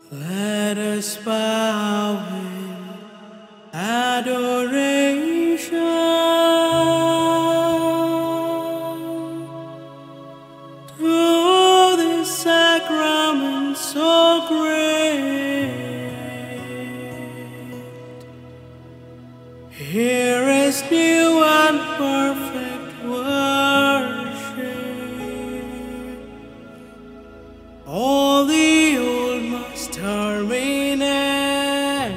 Let us bow in adoration to this sacrament so great. Here is new and perfect worship. All the old must terminate.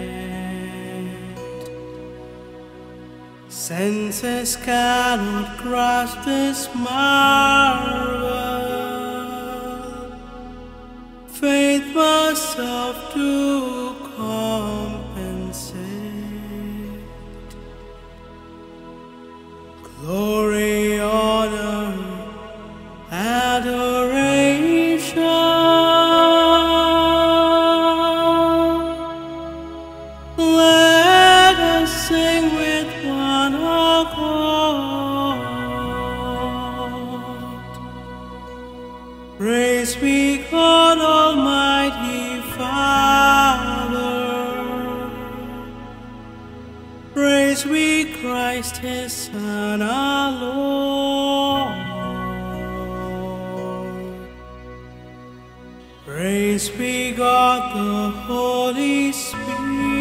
Senses cannot grasp this marvel. Faith must serve to compensate. Glory, honor, adoration. Let us sing with one accord. Praise be God Almighty Father. Praise be Christ His Son, our Lord. Praise be God the Holy Spirit.